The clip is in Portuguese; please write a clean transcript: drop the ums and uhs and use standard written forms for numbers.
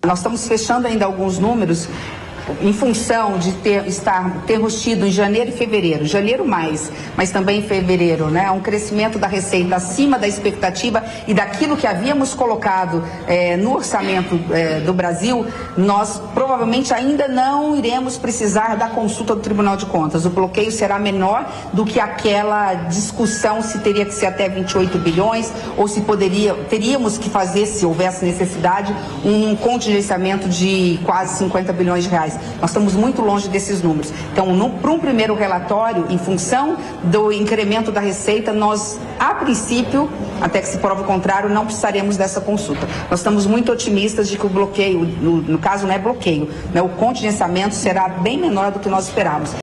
Nós estamos fechando ainda alguns números em função de termos tido em janeiro e fevereiro, janeiro mais, mas também em fevereiro, né, um crescimento da receita acima da expectativa e daquilo que havíamos colocado no orçamento do Brasil. Nós provavelmente ainda não iremos precisar da consulta do Tribunal de Contas. O bloqueio será menor do que aquela discussão se teria que ser até 28 bilhões ou se teríamos que fazer, se houvesse necessidade, um contingenciamento de quase 50 bilhões de reais. Nós estamos muito longe desses números. Então, para um primeiro relatório, em função do incremento da receita, nós, a princípio, até que se prove o contrário, não precisaremos dessa consulta. Nós estamos muito otimistas de que o bloqueio, no caso não é bloqueio, né, o contingenciamento será bem menor do que nós esperávamos.